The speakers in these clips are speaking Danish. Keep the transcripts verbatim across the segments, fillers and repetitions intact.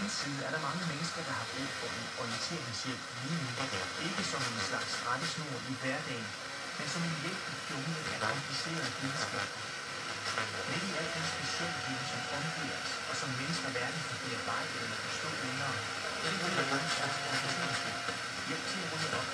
anden side er der mange mennesker, der har brug for en orienteringshjælp lige nu. Ikke som en slags rettesnor i hverdagen, men som en hjælp i junglen af komplicerede videnskab. Midt i al den specialviden, som omgiver os, og som mennesker hverken kan bearbejde eller forstå længere, så er det mange slags orienteringshjælp. Hjælp til at rydde op.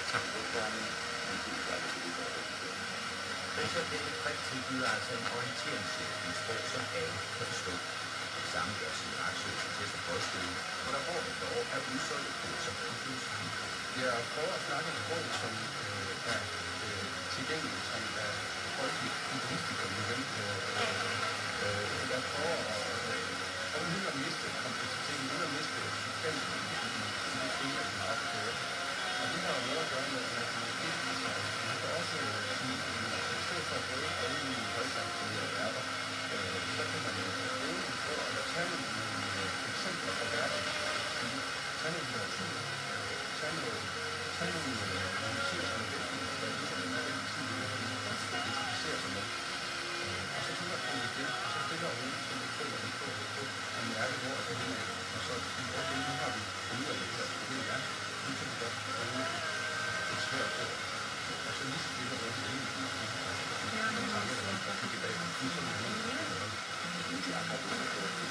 Professor David Frick tilbyder altså en orienteringshjælp i sprog, som alle kan forstå. Det samme gør sin Aksø til Højskole, hvor der år efter år er udsolgt kurser om filosofi. Jeg prøver at snakke et sprog, som øh, er øh, tilgængeligt, som er folkeligt humanistisk og nødvendigt. Øh, jeg prøver at øh, uden at miste kompleksiteten, uden at miste substansen i, i det tema, vi har opgået. Og det har jo noget at gøre med, at man kan skifte sig. Man kan også sige, at i stedet for at bruge alle mulige højsamfundslige værker, så kan man bruge dem på at tage nogle eksempler fra verden. Tage nogle litteratur, tage nogle tage nogle ting, som er vigtige, og det som er vigtige ting, vi kan identificere sig med. Og så tænker jeg på det, og så stiller jeg ud, så vi føler det på, og mærke, hvor er det hen af. Og så sige, okay, nu har vi fundet ud af det her, det er gerne. Nu kan vi godt bruge et svært ord. Og så lige så stille og roligt ind i den tanke, der er kigge bag. Nu så vi noget, der er noget. De andre ord, der er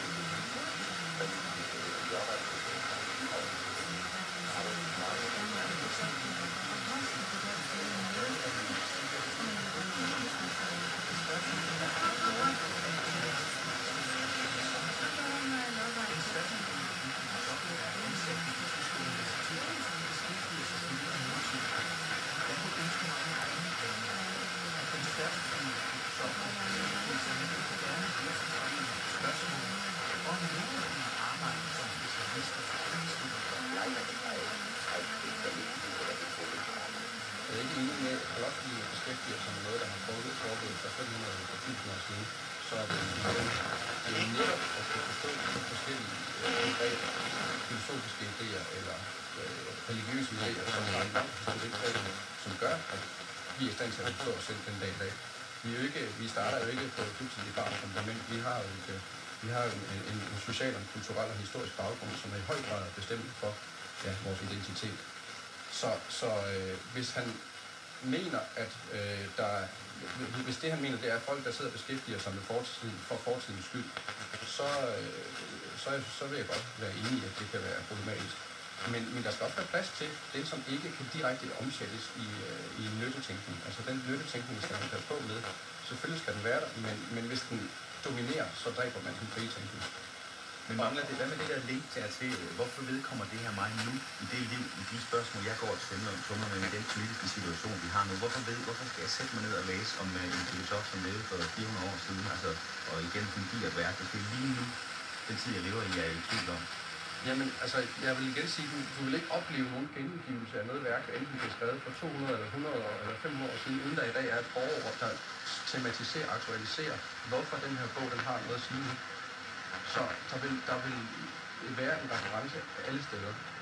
Jeg er ikke enig med, at Holocracy beskæftiger sig med noget, der har foregået foregået for fem hundrede og tusind år siden. Så er det, det er netop at kunne forstå de forskellige begreber, filosofiske idéer eller øh, religiøse idéer, som er en lang historik, som gør, at vi er i stand til at forstå os selv den dag i dag. Vi, er jo ikke, vi starter jo ikke på et fuldstændigt bare fundament. Vi har jo, et, vi har jo en, en, en social, og kulturel og historisk baggrund, som er i høj grad bestemt for ja, vores identitet. Så, så øh, hvis han mener, at øh, der, hvis det han mener, det er at folk, der sidder og beskæftiger sig med fortiden, for fortidens skyld, så, øh, så, så vil jeg godt være enig i, at det kan være problematisk. Men, men der skal også være plads til den, som ikke kan direkte omsættes i, øh, i en nyttetænkning. Altså den nyttetænkning skal man tage på med. Selvfølgelig skal den være der, men, men hvis den dominerer, så dræber man den frie tænkning. Men mangler det, hvad med det der link til, til hvorfor vedkommer det her mig nu i det liv, i de spørgsmål, jeg går og svømmer med, med den politiske situation, vi har nu? Hvorfor, ved, hvorfor skal jeg sætte mig ned og læse om uh, en filosof, som levede for fire hundrede år siden, altså, og igen kunne give et værk? Det er lige nu, den tid, jeg lever i, jeg er i tvivl om. Jamen, altså, jeg vil igen sige, du, du vil ikke opleve nogen gengivelse af noget værk, enten det er skrevet for to hundrede eller hundrede år eller fem hundrede år siden, uden der i dag er et forår, der tematiserer, aktualiserer, hvorfor den her bog, den har noget at sige nu. Så der vil, der vil være en reference alle steder.